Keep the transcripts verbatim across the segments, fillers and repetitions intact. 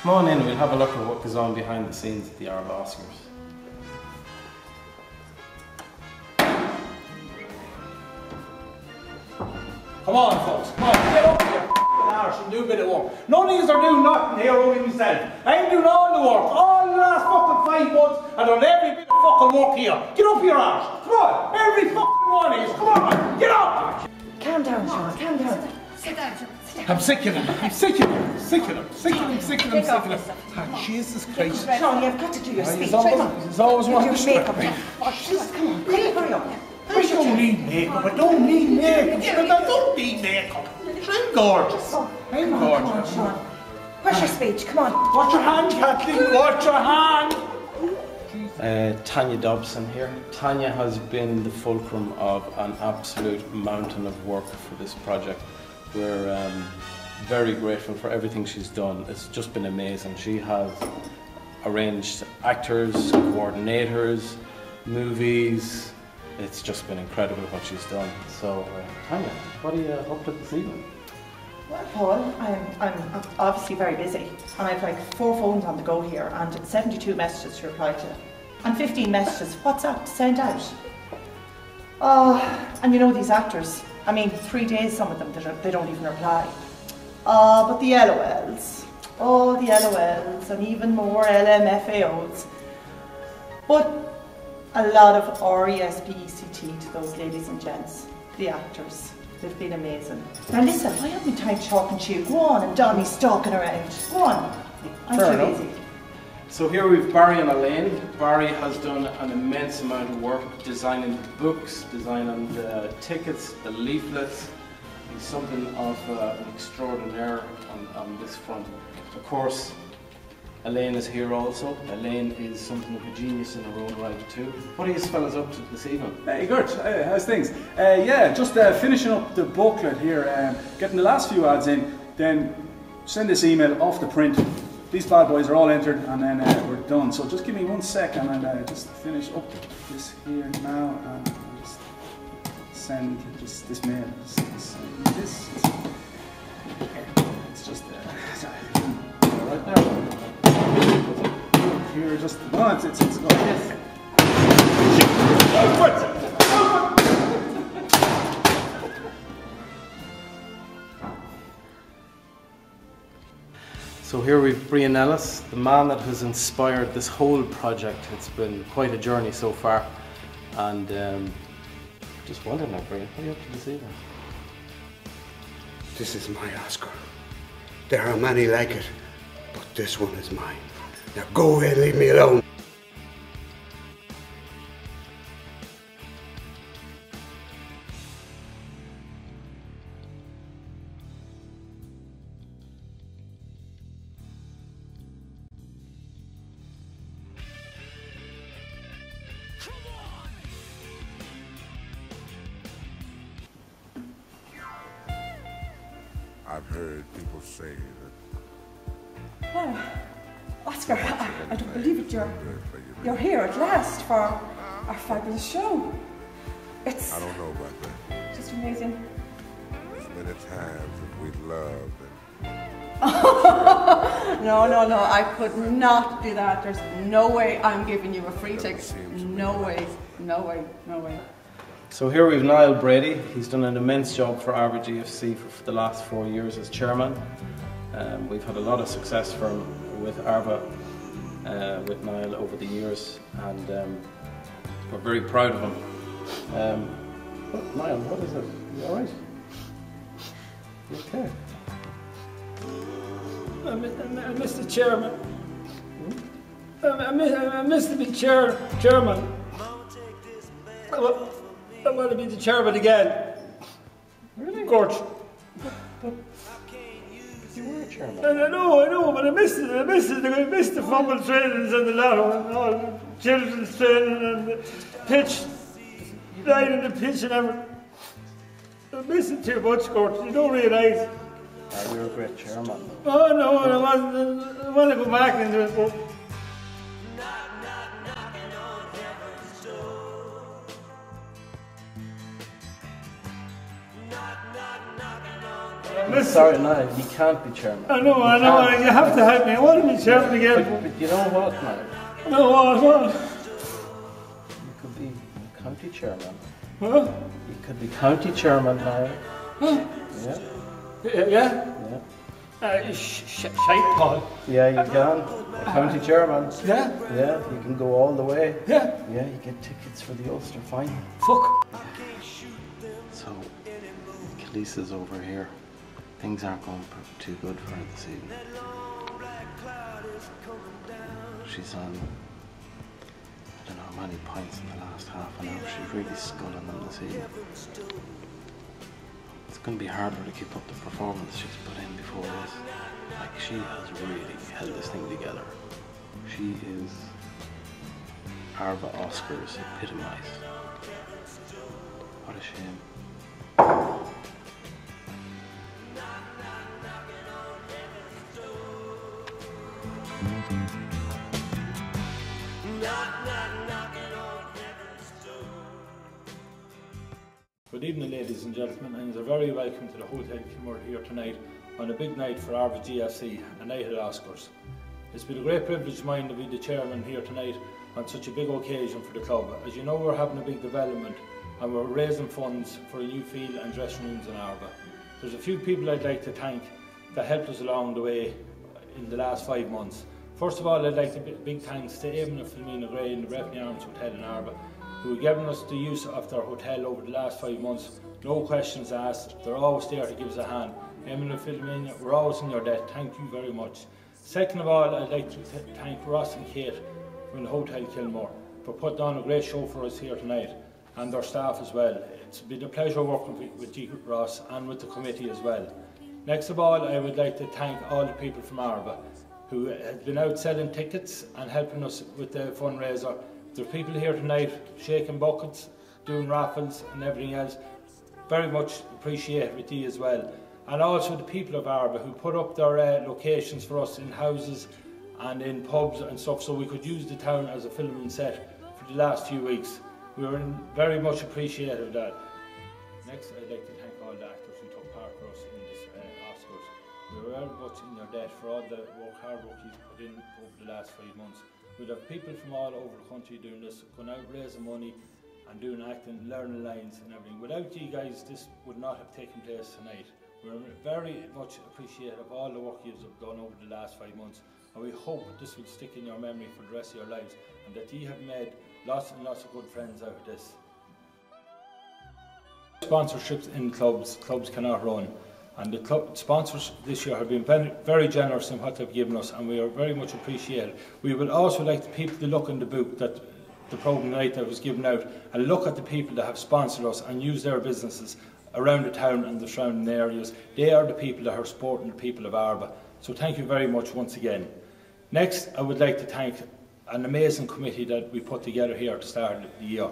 Come on in, we'll have a look at what goes on behind the scenes at the Arva Oscars. Come on, folks, come on, get up here, arse, and do a bit of work. None of you are doing nothing here only myself. I'm doing all the work, all the last fucking five months. I've done every bit of fucking work here. Get up here, arse. Come on, every fucking one of you. Come on, get up. Calm down, Sean, calm down. Sit down, Sean. I'm sick of him, I'm sick of him, sick of him, sick of him, sick of him, sick of him. Oh, Jesus Christ. Sean, you've got to do your speech. He's always, he's always wanting to distract me. Oh, Jesus, come on, quick, hurry up. I don't need makeup, I don't need makeup, I don't need makeup. I'm gorgeous, I'm gorgeous. Come on, Sean. Where's your speech? Come on. Watch your hand, Kathleen, watch your hand. Uh, Tanya Dobson here. Tanya has been the fulcrum of an absolute mountain of work for this project. We're um, very grateful for everything she's done. It's just been amazing. She has arranged actors, coordinators, movies. It's just been incredible what she's done. So, uh, Tanya, what are you up to this evening? Well, Paul, I'm, I'm obviously very busy, and I've like four phones on the go here, and seventy-two messages to reply to, and fifteen messages WhatsApp to send out. Oh, and you know these actors, I mean, three days some of them, they don't even reply. Oh, but the L O Ls, oh, the L O Ls, and even more L M F A Os. But a lot of R E S P E C T to those ladies and gents, the actors. They've been amazing. Now listen, I haven't time talking to you. Go on, and Donnie's stalking around. Go on. I'm Fair too enough. busy. So here we've Barry and Elaine. Barry has done an immense amount of work designing the books, designing the tickets, the leaflets. He's something of uh, an extraordinaire on, on this front. Of course, Elaine is here also. Elaine is something of a genius in her own right too. What are you fellas up to this evening? Hey, good. Hey, how's things? Uh, yeah, just uh, finishing up the booklet here, um, getting the last few ads in, then send this email off the print. These bad boys are all entered, and then uh, we're done. So just give me one second, and uh, just finish up this here now, and I'll just send this, this mail. Just, just send this. It's just uh, sorry. Right there. Here, just no, it's it's it's got this. So here we've Brian Ellis, the man that has inspired this whole project. It's been quite a journey so far, and um, just wondering now, Brian, what are you up to this evening? This is my Oscar. There are many like it, but this one is mine. Now go away and leave me alone. I've heard people say that. Oh, Oscar, I, I don't believe it. You're, you're here at last for our fabulous show. It's I don't know about that. just amazing. There's many times that we've loved and No, no, no, I could not do that. There's no way I'm giving you a free ticket. No way, no way, no way. So here we've Niall Brady. He's done an immense job for Arva G F C for, for the last four years as chairman. Um, we've had a lot of success for him with Arva, uh, with Niall over the years, and um, we're very proud of him. Um, what, Niall, what is it? You all right? You okay? Uh, Mister Chairman, hmm? I, miss, I miss to be chair, chairman. I want, I want to be the chairman again. Really? Coach. But you were a chairman. I, I know, I know, but I missed it. I missed it. I missed the football trainings and the lotto and all the children's training and the pitch, lying in the pitch and everything. I miss it too much, Coach. You don't realise. Oh, you're a great chairman. Oh no, I want, I want to go back into it. But I listen. Sorry, Niall, he can't be chairman. I know, He I know, can't. you have to help me. I want to be chairman again. But, but you know what, Niall? No, what, what? You could be county chairman. Huh? You could be county chairman, Niall. Huh? Yeah. Yeah? Yeah? Yeah. Uh, sh sh shite, Paul. Yeah, you can. County chairman. Yeah? Yeah, you can go all the way. Yeah? Yeah, you get tickets for the Ulster final. Fuck. So, Khaleesa's over here. Things aren't going too good for her this evening. She's on, I don't know how many pints in the last half an hour. She's really sculling them this evening. It's going to be harder to keep up the performance she's put in before this. Like, she has really held this thing together. She is Arva Oskars epitomised. What a shame. Good evening, ladies and gentlemen, and you're very welcome to the Hotel Kilmore here tonight on a big night for Arva G F C, a night at Oskars. It's been a great privilege of mine to be the chairman here tonight on such a big occasion for the club. As you know, we're having a big development and we're raising funds for a new field and dressing rooms in Arva. There's a few people I'd like to thank that helped us along the way in the last five months. First of all, I'd like to give big thanks to Eamon and Philomena Gray in the Breffni Arms Hotel in Arva, who have given us the use of their hotel over the last five months. No questions asked, they're always there to give us a hand. Eamon and Philomena, we're always in your debt, thank you very much. Second of all, I'd like to th thank Ross and Kate from the Hotel Kilmore for putting on a great show for us here tonight, and their staff as well. It's been a pleasure working with G. Ross and with the committee as well. Next of all, I would like to thank all the people from Arva who have been out selling tickets and helping us with the fundraiser. There's people here tonight shaking buckets, doing raffles and everything else. Very much appreciate with you as well. And also the people of Arva who put up their uh, locations for us in houses and in pubs and stuff, so we could use the town as a filming set for the last few weeks. We were very much appreciative of that. Next, I'd like to thank all the actors who took part for us in this uh, Oscars. We were very much in your debt for all the work, hard work you've put in over the last five months. We'd have people from all over the country doing this, going out raising money and doing acting, learning lines and everything. Without you guys, this would not have taken place tonight. We're very much appreciative of all the work you've done over the last five months, and we hope this will stick in your memory for the rest of your lives, and that you have made lots and lots of good friends out of this. Sponsorships in clubs, clubs cannot run, and the club sponsors this year have been very, very generous in what they've given us, and we are very much appreciated. We would also like the people to look in the book that the programme night that was given out, and look at the people that have sponsored us and use their businesses around the town and the surrounding areas. They are the people that are supporting the people of Arva. So thank you very much once again. Next, I would like to thank an amazing committee that we put together here to start the year.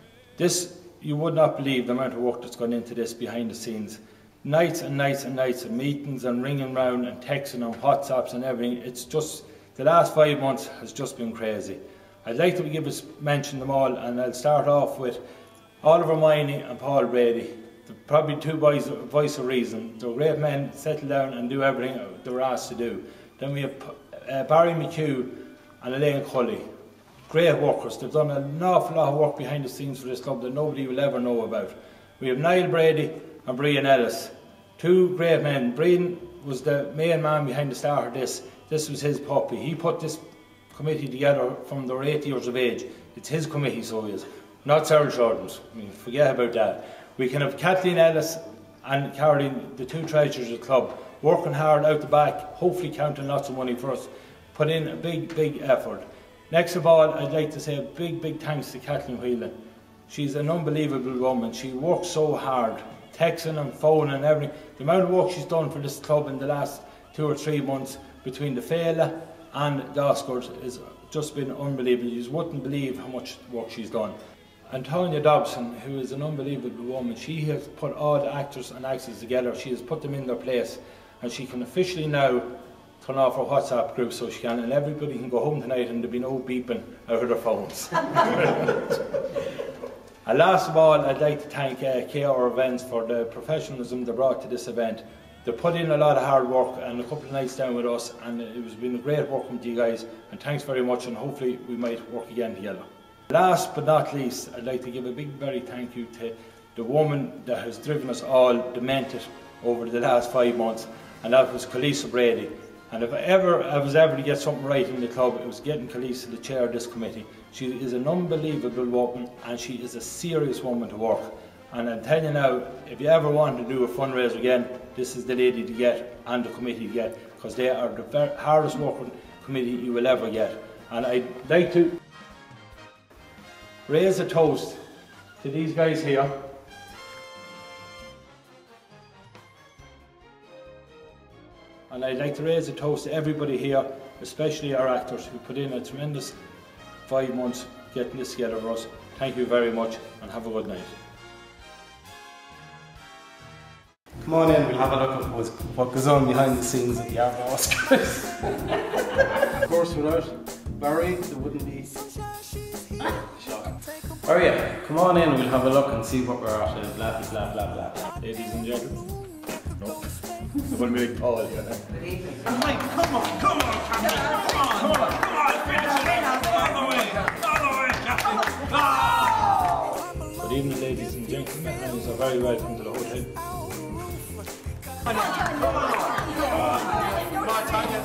This, you would not believe the amount of work that's gone into this behind the scenes. Nights and nights and nights of meetings and ringing round and texting and WhatsApps and everything. It's just, the last five months has just been crazy. I'd like to give us mention them all, and I'll start off with Oliver Miney and Paul Brady. They're probably two boys, voice of reason. They're great men, settle down and do everything they were asked to do. Then we have uh, Barry McHugh and Elaine Cully. Great workers. They've done an awful lot of work behind the scenes for this club that nobody will ever know about. We have Niall Brady and Brian Ellis. Two great men. Brian was the main man behind the start of this. This was his puppy. He put this committee together from they were eight years of age. It's his committee, so it is. Not Sarah Jordan's. I mean, forget about that. We can have Kathleen Ellis and Caroline, the two treasurers of the club, working hard out the back, hopefully counting lots of money for us, put in a big, big effort. Next of all, I'd like to say a big, big thanks to Kathleen Whelan. She's an unbelievable woman. She works so hard, texting and phoning and everything. The amount of work she's done for this club in the last two or three months between the Féile and the Oskars has just been unbelievable. You wouldn't believe how much work she's done. And Tonya Dobson, who is an unbelievable woman, she has put all the actors and actresses together. She has put them in their place, and she can officially now turn off her WhatsApp group, so she can, and everybody can go home tonight and there'll be no beeping out of their phones. And last of all, I'd like to thank uh, K R Events for the professionalism they brought to this event. they put in a lot of hard work and a couple of nights down with us, and it was been great working with you guys, and thanks very much, and hopefully we might work again together. Last but not least, I'd like to give a big very thank you to the woman that has driven us all demented over the last five months, and that was Calisa Brady. And if I ever I was ever to get something right in the club, it was getting Calisa the chair of this committee. She is an unbelievable woman, and she is a serious woman to work. And I'm telling you now, if you ever want to do a fundraiser again, this is the lady to get and the committee to get, because they are the very hardest working committee you will ever get. And I'd like to raise a toast to these guys here. And I'd like to raise a toast to everybody here, especially our actors who put in a tremendous five months getting this together for us. Thank you very much, and have a good night. Come on in, we'll have a look at what's- what goes on behind the scenes at the Arvo Oscars. Of course, without Barry, there wouldn't be. Shocking. Oh yeah, come on in, we'll have a look and see what we're at. uh, Blah blah blah blah blah. Ladies and gentlemen. No. I'm going to be like Paul here now. Come on, come on, come on, come on, come on, come on, finish it. All the way, all the way, Captain. Ah! Good evening, ladies and gentlemen, and you're very welcome to the hotel. Come on, come on, come on, Tanya.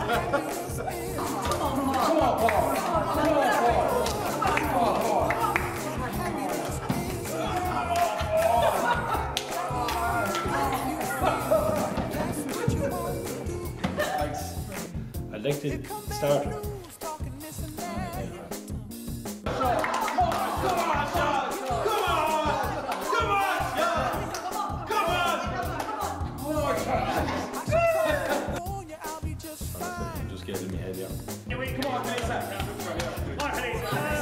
Come on, Paul. Come on, Paul. Come on, Paul. I'd like to start. I'm just getting in my head, yeah. Come on, Lisa. Come on, Lisa.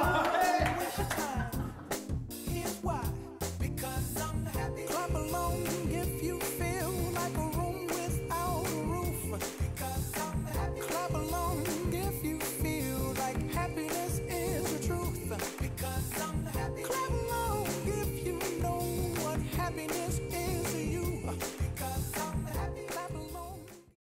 Clap along if you feel like a room without a roof. Clap along if you feel like happiness is the truth. Clap